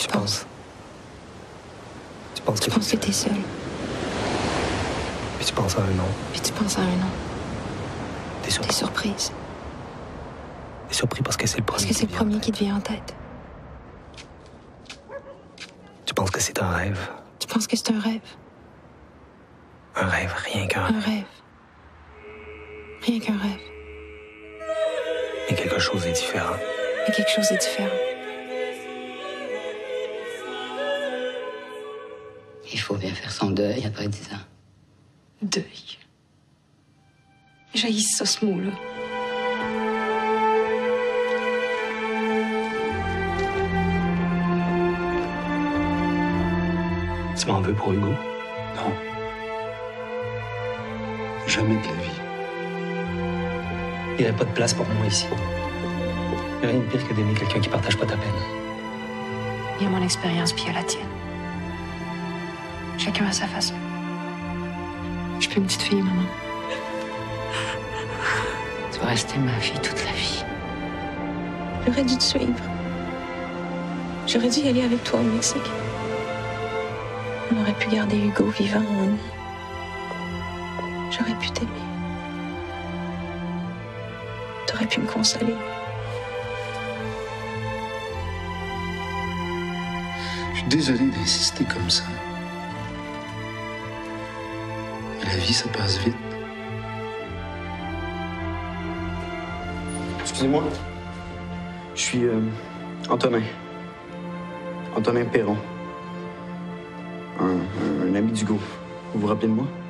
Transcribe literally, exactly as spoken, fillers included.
Tu, tu penses? penses Tu penses que, tu penses que t'es seul. Puis tu penses à un nom. Puis tu penses à un nom. T'es surpris. T'es surprise. T'es surpris parce que c'est le premier. Parce que c'est le qui vient en premier tête. qui te vient en tête. Tu penses que c'est un rêve. Tu penses que c'est un rêve. Un rêve, rien qu'un Un rêve. rêve. Rien qu'un rêve. Mais quelque chose est différent. Mais quelque chose est différent. Il faut bien faire son deuil après dix ans. Deuil. J'haïs ça, ce mot-là. Tu m'en veux pour Hugo? Non. Jamais de la vie. Il n'y aurait pas de place pour moi ici. Il n'y a rien de pire que d'aimer quelqu'un qui partage pas ta peine. Il y a mon expérience, puis il y a la tienne. Chacun à sa façon. Je suis plus une petite fille, maman. Tu vas rester ma fille toute la vie. J'aurais dû te suivre. J'aurais dû y aller avec toi au Mexique. On aurait pu garder Hugo vivant en nous. J'aurais pu t'aimer. T'aurais pu me consoler. Je suis désolé d'insister comme ça. Mais la vie, ça passe vite. Excusez-moi. Je suis euh, Antonin. Antonin Perron. Un, un, un ami d'Hugo. Vous vous rappelez de moi?